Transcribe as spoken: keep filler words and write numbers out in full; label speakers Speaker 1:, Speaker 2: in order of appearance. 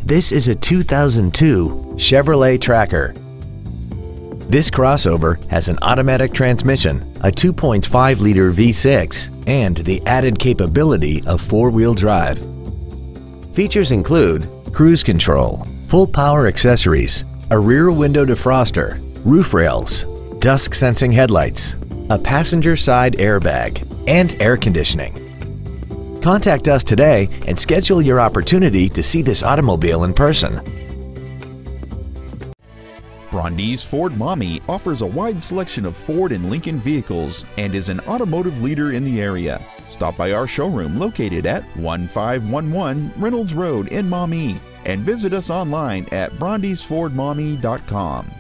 Speaker 1: This is a two thousand two Chevrolet Tracker. This crossover has an automatic transmission, a two point five liter V six, and the added capability of four-wheel drive. Features include cruise control, full power accessories, a rear window defroster, roof rails, dusk sensing headlights, a passenger side airbag, and air conditioning. Contact us today and schedule your opportunity to see this automobile in person.
Speaker 2: Brondis Ford Maumee offers a wide selection of Ford and Lincoln vehicles and is an automotive leader in the area. Stop by our showroom located at one five one one Reynolds Road in Maumee and visit us online at brondis ford maumee dot com.